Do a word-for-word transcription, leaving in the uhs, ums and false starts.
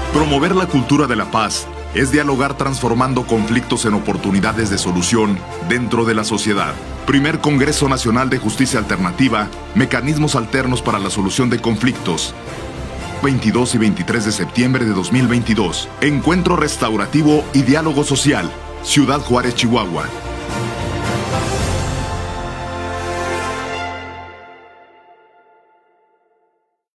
Promover la cultura de la paz es dialogar transformando conflictos en oportunidades de solución dentro de la sociedad. Primer Congreso Nacional de Justicia Alternativa, Mecanismos Alternos para la Solución de Conflictos. veintidós y veintitrés de septiembre de dos mil veintidós. Encuentro restaurativo y diálogo social. Ciudad Juárez, Chihuahua.